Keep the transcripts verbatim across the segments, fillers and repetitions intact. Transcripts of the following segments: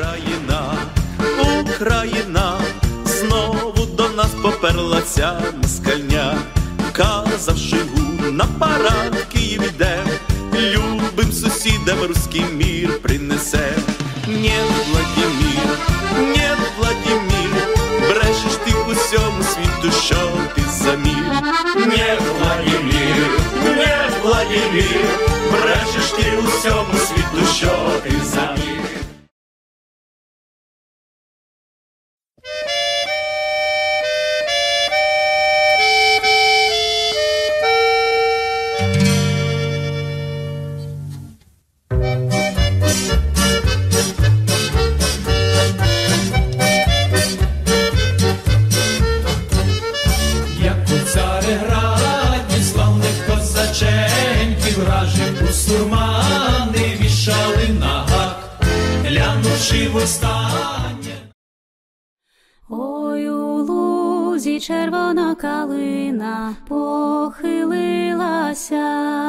Україна, Україна, знову до нас поперла ця москальня. Казавши гу, на парад Київ іде, любим сусідам руський мір принесе. Нет, Владимир, нет, Владимир, брешеш ти усьому світу, що ти за мир. Нет, Владимир, нет, Владимир, брешеш ти усьому світу, що ти за мир. Сурмани вішали на гак, глянувши востаннє. Ой, у лузі червона калина похилилася,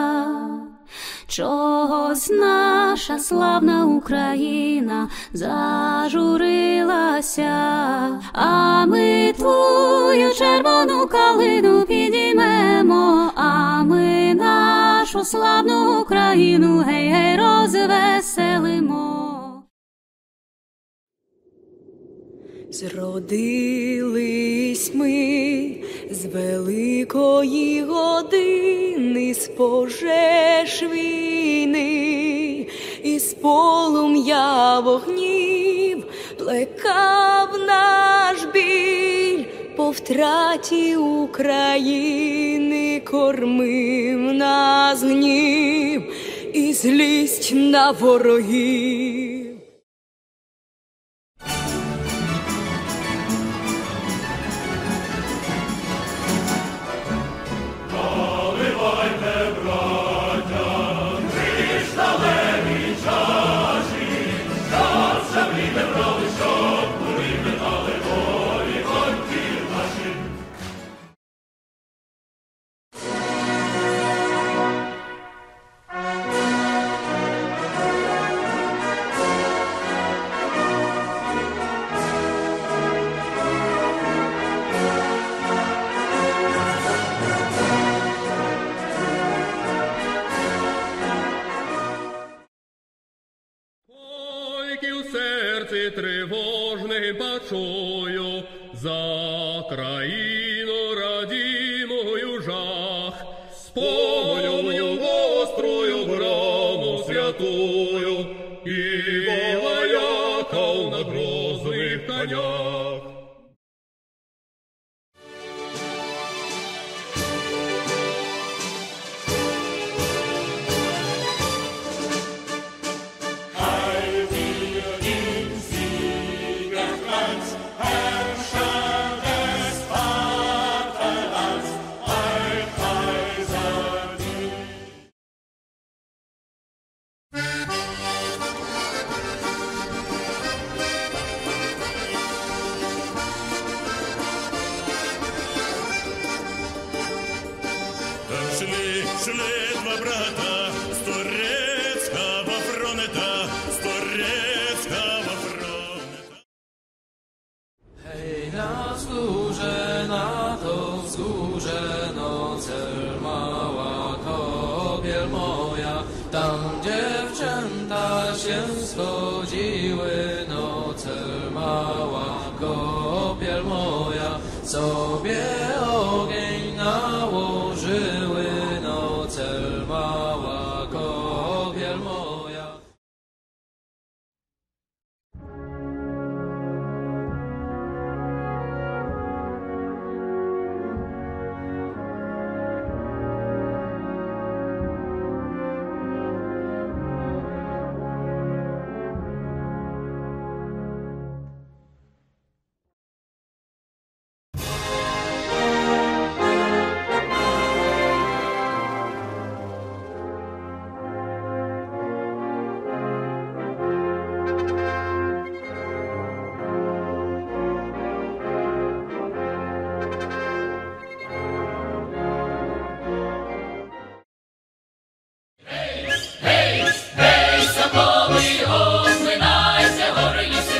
чогось наша славна Україна зажурилася, а ми твою червону калину підіймемо, а ми нашу славну Україну гей-гей розвеселимо. Зродились ми з великої години, з пожеж війни, із полум'я вогнів плекав наш біль, по втраті України кормив нас гнів і злість на ворогів. Тривожним почую за країну радімою жах, спомню гострую брану святую і вояков на грозних конях. Шли два брата з турецького фронта, з турецького фронта. Hej, na wzgórze, na to wzgórze, nocel mała kobiel moja, tam dziewczęta się schodziły, nocel mała kobiel moja, sobie ogień nałożyły, nocel mała kobiel moja. Гей, гей, соколи, оминайся, гори ліси.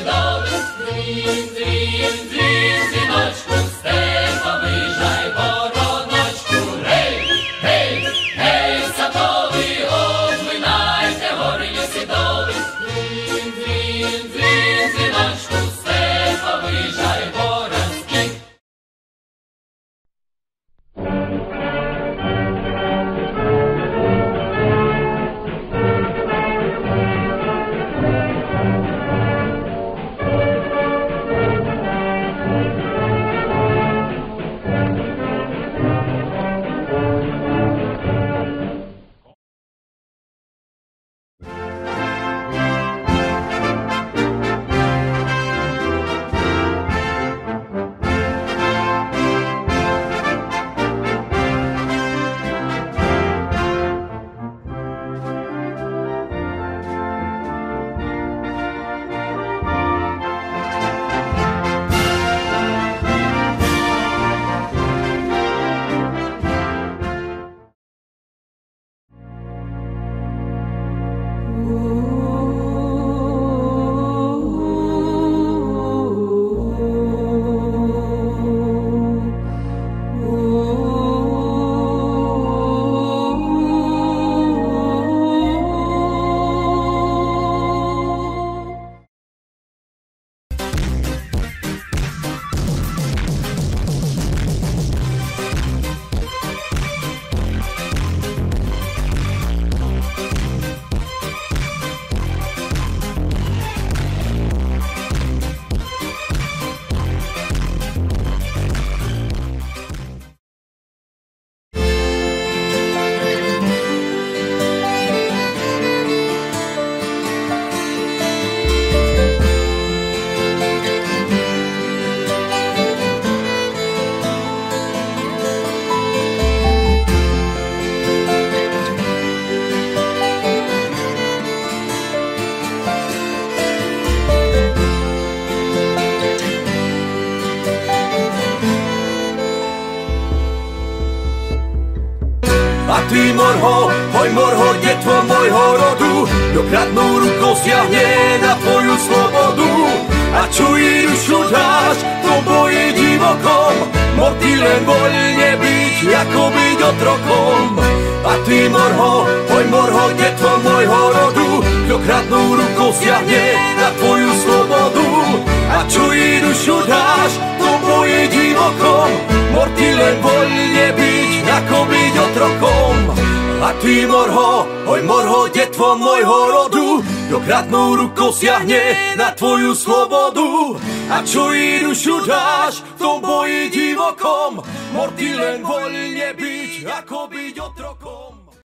morho, oj morho, detvo môjho rodu, kto kradnou rukou siahne na tvoju slobodu. A čuj dušu dáš, to boje divokom, morty len voľne byť, ako byť otrokom. A ty morho, oj morho, detvo môjho rodu, kto kradnou rukou siahne na tvoju slobodu. A čuj dušu dáš, to boje divokom, morty len voľne byť, ako byť otrokom. A ty morho, oj morho, detvo môjho rodu, kto kradnou rukou siahne na tvoju slobodu. A čo i dušu dáš, v tom boji divokom, morty len voľne byť, ako byť otrokom.